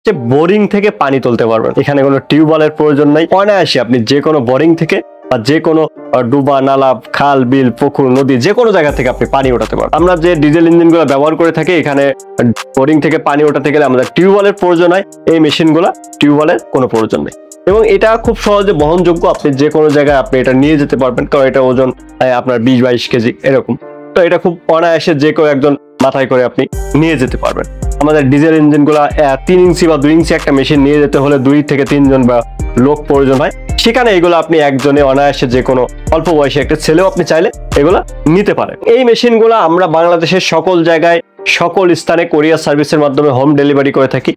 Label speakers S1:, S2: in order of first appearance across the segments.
S1: যে বোরিং থেকে পানি তুলতে পারবেন। এখানে কোনো টিউবওয়েলের প্রয়োজন নাই, অনায়াসে আপনি যে কোনো বোরিং থেকে বা যে কোনো ডুবা নালা খাল বিল পুকুর নদী যে কোনো জায়গা থেকে আপনি পানি ওঠাতে পারবেন। আমরা যে ডিজেল ইঞ্জিনগুলো ব্যবহার করে থাকি এখানে বোরিং থেকে পানি ওঠাতে গেলে আমাদের টিউবওয়েলের প্রয়োজন হয়, এই মেশিনগুলো টিউবওয়েলের কোনো প্রয়োজন নেই এবং এটা খুব সহজে বহনযোগ্য। আপনি যে কোনো জায়গায় আপনি এটা নিয়ে যেতে পারবেন, কারণ এটা ওজন আপনার 20-22 কেজি এরকম। তো এটা খুব অনায়াসে যে কেউ একজন মাথায় করে আপনি নিয়ে যেতে পারবেন। আমাদের ডিজেল ইঞ্জিনগুলো 3 ইঞ্চি বা 2 ইঞ্চি একটা মেশিন নিয়ে যেতে হলে 2 থেকে 3 জন বা লোক প্রয়োজন হয়, সেখানে এগুলো আপনি একজনে অনায়াসে যে কোনো অল্প বয়সী একটা ছেলেও আপনি চাইলে এগুলো নিতে পারেন। এই মেশিনগুলো আমরা বাংলাদেশের সকল জায়গায় সকল স্থানে কোরিয়ার সার্ভিসের মাধ্যমে হোম ডেলিভারি করে থাকি।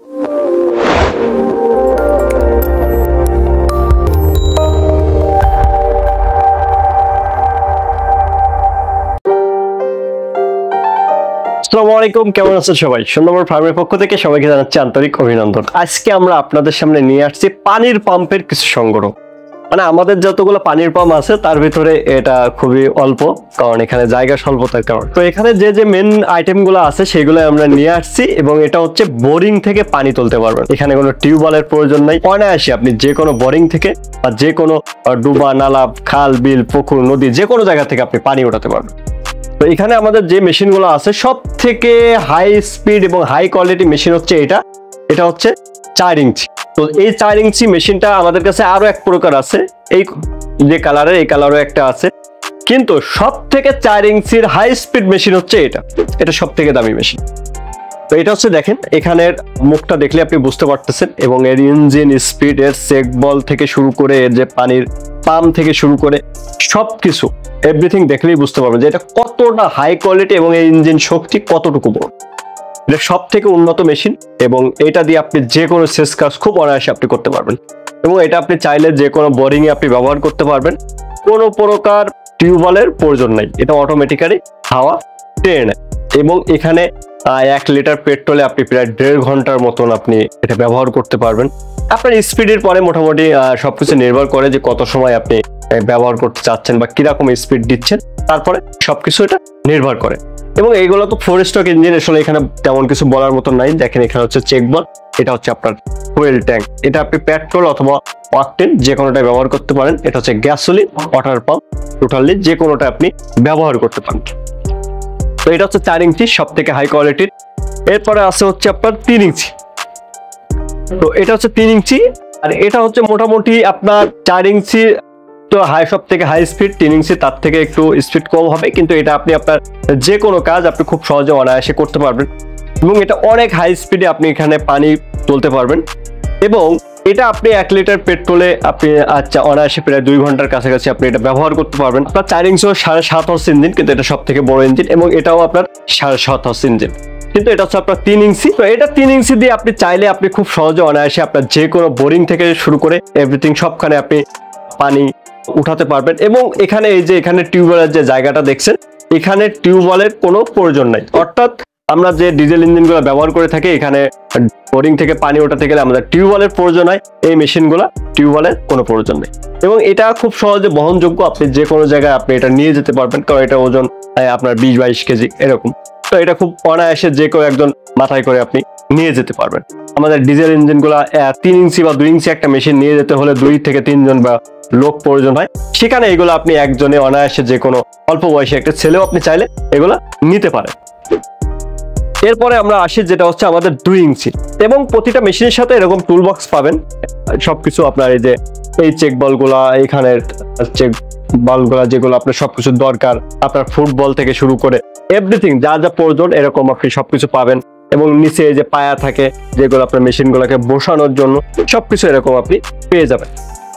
S1: আসসালামু আলাইকুম, কেমন আছেন সবাই? সুন্দরবন ফার্মের পক্ষ থেকে সবাইকে জানাচ্ছি আন্তরিক অভিনন্দন। আজকে আমরা আপনাদের সামনে নিয়ে আসছি পানির পাম্পের কিছু সংগ্রহ। মানে আমাদের যতগুলো পানির পাম্প আছে তার ভিতরে এটা খুবই অল্প, কারণ এখানে জায়গা স্বল্পতার কারণে। তো এখানে যে মেন আইটেমগুলো আছে সেগুলো আমরা নিয়ে আসছি এবং এটা হচ্ছে বোরিং থেকে পানি তুলতে পারবেন। এখানে কোনো টিউবওয়েলের প্রয়োজন নাই, অনায়াসে আপনি যে কোনো বোরিং থেকে বা যে কোনো ডুবা নালা খাল বিল পুকুর নদী যে কোনো জায়গা থেকে আপনি পানি ওঠাতে পারবেন। তো এখানে আমাদের যে মেশিনগুলো আছে সব থেকে হাই স্পিড এবং হাই কোয়ালিটি মেশিন হচ্ছে এটা হচ্ছে 4 ইঞ্চি। তো এই 4 ইঞ্চি মেশিনটা আমাদের কাছে আরো এক প্রকার আছে, এই যে কালারের এই কালারও একটা আছে, কিন্তু সব থেকে 4 ইঞ্চির হাই স্পিড মেশিন হচ্ছে এটা সব থেকে দামি মেশিন। তো এটা হচ্ছে দেখেন, এখানের মুখটা দেখলে আপনি বুঝতে পারতেছেন এবং এর ইঞ্জিন স্পিড, এর চেক বল থেকে শুরু করে এর যে পানির পাম্প থেকে শুরু করে সবকিছু এভরিথিং দেখলেই বুঝতে পারবেন যে এটা কতটা হাই কোয়ালিটি এবং এই ইঞ্জিন শক্তি কতটুকু বড়। এটা সব থেকে উন্নত মেশিন এবং এটা দিয়ে আপনি যে কোনো সেচ কাজ খুব অনায়াসে আপনি করতে পারবেন এবং এটা আপনি চাইলে যে কোনো বোরিং এ আপনি ব্যবহার করতে পারবেন। কোনো প্রকার টিউবওয়েলের প্রয়োজন নাই, এটা অটোমেটিক্যালি হাওয়া টেনে নেয় এবং এখানে 1 লিটার পেট্রোলে আপনি প্রায় 1.5 ঘন্টার মতন আপনি এটা ব্যবহার করতে পারবেন। আপনার স্পিডের পরে মোটামুটি সবকিছু নির্ভর করে যে কত সময় আপনি ব্যবহার করতে চাচ্ছেন বা কিরকম স্পিড দিচ্ছেন, তারপরে সবকিছু এটা নির্ভর করে। এবং এইগুলো তো 4 স্ট্রোক ইঞ্জিন, আসলে এখানে তেমন কিছু বলার মতো নাই। দেখেন এখানে হচ্ছে চেক বল, এটা হচ্ছে আপনার ফুয়েল ট্যাঙ্ক, এটা আপনি পেট্রোল অথবা অকটেন যে কোনোটাই ব্যবহার করতে পারেন। এটা হচ্ছে গ্যাসোলিন, ওয়াটার পাম্প, টোটালি যে কোনোটা আপনি ব্যবহার করতে পারেন। তো এটা হচ্ছে 4 ইঞ্চি সব থেকে হাই কোয়ালিটির। এরপরে আছে হচ্ছে আপনার 3 ইঞ্চি। তো এটা হচ্ছে 3 ইঞ্চি আর এটা হচ্ছে মোটামুটি আপনার 4 ইঞ্চি তো সব থেকে হাই স্পিড, 3 ইঞ্চি তার থেকে একটু স্পিড কম হবে, কিন্তু এটা আপনি আপনার যে কোনো কাজ আপনি খুব সহজে অনায়াসে করতে পারবেন এবং এটা অনেক হাই স্পিডে আপনি এখানে পানি তুলতে পারবেন এবং এটা আপনি 1 লিটার পেট্রোলে আপনি অনায়াসে প্রায় 2 ঘন্টার কাছাকাছি আপনি এটা ব্যবহার করতে পারবেন। আপনার 4 ইঞ্চি 7.5 হর্স ইঞ্জিন, কিন্তু এটা সব থেকে বড় ইঞ্জিন এবং এটাও আপনার 7.5 হর্স ইঞ্জিন, কিন্তু এটা হচ্ছে আপনার 3 ইঞ্চি। তো এটা 3 ইঞ্চি দিয়ে আপনি চাইলে আপনি খুব সহজে অনায়াসে আপনার যে কোনো বোরিং থেকে শুরু করে এভরিথিং সবখানে আপনি পানি উঠাতে পারবেন এবং এখানে এই যে এখানে টিউবওয়েলের যে জায়গাটা দেখছেন, এখানে টিউবওয়েলের কোনো প্রয়োজন নাই। অর্থাৎ আমরা যে ডিজেল ইঞ্জিনগুলো ব্যবহার করে থাকি এখানে বোরিং থেকে পানি ওঠাতে গেলে আমাদের টিউবওয়েলের প্রয়োজন হয়, এই মেশিনগুলো টিউবওয়েলের কোনো প্রয়োজন নেই এবং এটা খুব সহজে বহনযোগ্য। আপনি যে কোনো জায়গায় আপনি এটা নিয়ে যেতে পারবেন, কারণ এটা ওজন আপনার 20-22 কেজি এরকম। তো এটা খুব অনায়াসে যে কেউ একজন মাথায় করে আপনি নিয়ে যেতে পারবেন। আমাদের ডিজেল ইঞ্জিনগুলো 3 ইঞ্চি বা 2 ইঞ্চি একটা মেশিন নিয়ে যেতে হলে 2 থেকে 3 জন বা লোক প্রয়োজন হয়, সেখানে এগুলো আপনি একজনে অনায়াসে যে কোনো অল্প বয়সী একটা ছেলেও আপনি চাইলে এগুলো নিতে পারেন। এরপরে আমরা আসি যেটা হচ্ছে আমাদের 2 ইঞ্চি এবং প্রতিটা মেশিনের সাথে এরকম টুল বক্স পাবেন। সবকিছু আপনার এই যে এই চেক বলগুলা, এখানের চেক বলগুলা যেগুলো আপনার সবকিছু দরকার, আপনার ফুটবল থেকে শুরু করে এভরিথিং যা যা প্রয়োজন এরকম আপনি সবকিছু পাবেন এবং নিচে এই যে পায়া থাকে যেগুলো আপনার মেশিনগুলোকে বসানোর জন্য, সবকিছু এরকম আপনি পেয়ে যাবেন।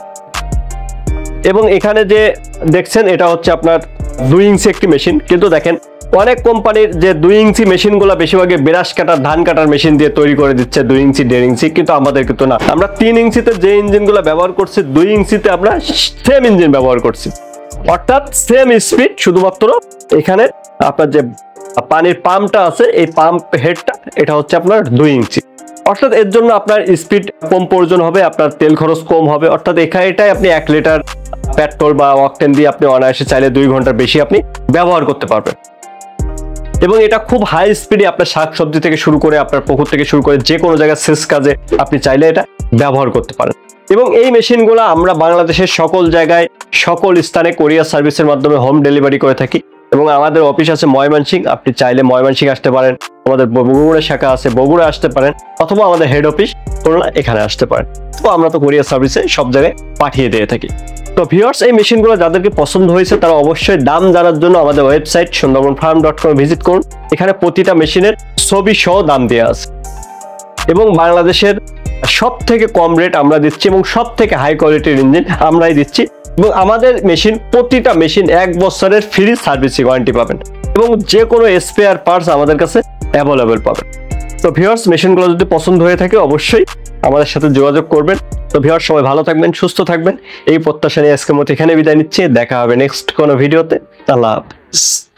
S1: এবং এখানে যে দেখছেন এটা হচ্ছে আপনার 2 ইঞ্চি একটি মেশিন, কিন্তু দেখেন অনেক কোম্পানির যে 2 ইঞ্চি মেশিনগুলো বেশিরভাগই ব্রাশ কাটার ধান কাটার মেশিন দিয়ে তৈরি করে দিচ্ছে 2 ইঞ্চি 1.5 ইঞ্চি, কিন্তু আমাদের কিন্তু না। আমরা 3 ইঞ্চিতে যে ইঞ্জিনগুলো ব্যবহার করছি 2 ইঞ্চিতে আমরা সেম ইঞ্জিন ব্যবহার করছি, অর্থাৎ সেম স্পিড, শুধুমাত্র এখানে আপনার যে পানির পাম্পটা আছে এই পাম্প হেডটা এটা হচ্ছে আপনার 2 ইঞ্চি, অর্থাৎ এর জন্য আপনার স্পিড কম প্রয়োজন হবে, আপনার তেল খরচ কম হবে। অর্থাৎ এটাই আপনি 1 লিটার পেট্রোল বা অকটেন দিয়ে আপনি অনায়াসে চাইলে 2 ঘন্টার বেশি আপনি ব্যবহার করতে পারবেন। এবং এটা খুব হাই স্পিডে আপনার শাকসবজি থেকে শুরু করে আপনার পুকুর থেকে শুরু করে যে কোনো জায়গায় সেচ কাজে আপনি চাইলে এটা ব্যবহার করতে পারেন। এবং এই মেশিনগুলো আমরা বাংলাদেশের সকল জায়গায় সকল স্থানে কুরিয়ার সার্ভিসের মাধ্যমে হোম ডেলিভারি করে থাকি। এবং আমাদের অফিস আছে ময়মনসিংহ, আপনি চাইলে ময়মনসিংহ আসতে পারেন, আমাদের বগুড়া শাখা আছে বগুড়া আসতে পারেন, অথবা আমাদের হেড অফিস খুলনা এখানে আসতে পারেন। তো আমরা তো কুরিয়ার সার্ভিসে সব জায়গায় পাঠিয়ে দিয়ে থাকি। তো ভিউয়ার্স, এই মেশিনগুলো যাদেরকে পছন্দ হয়েছে তারা অবশ্যই দাম জানার জন্য আমাদের ওয়েবসাইট sundarbanfarm.com ভিজিট করুন। এখানে প্রতিটা মেশিনের ছবি সহ দাম দেওয়া আছে এবং বাংলাদেশের সব থেকে কম রেট আমরা দিচ্ছি এবং সব থেকে হাই কোয়ালিটির ইঞ্জিন আমরাই দিচ্ছি। এবং আমাদের মেশিন প্রতিটা মেশিন 1 বছরের ফ্রি সার্ভিসিং ওয়ারেন্টি পাবেন এবং যে কোনো স্পেয়ার পার্টস আমাদের কাছে অ্যাভেলেবেল পাবেন। তো ভিউয়ার্স, মেশিনগুলো যদি পছন্দ হয়ে থাকে অবশ্যই আমাদের সাথে যোগাযোগ করবেন। তো ভিউয়ার্স, সবাই ভালো থাকবেন, সুস্থ থাকবেন, এই প্রত্যাশা নিয়ে আজকের মতো এখানে বিদায় নিচ্ছি। দেখা হবে নেক্সট কোনো ভিডিওতে। আল্লাহ হাফেজ।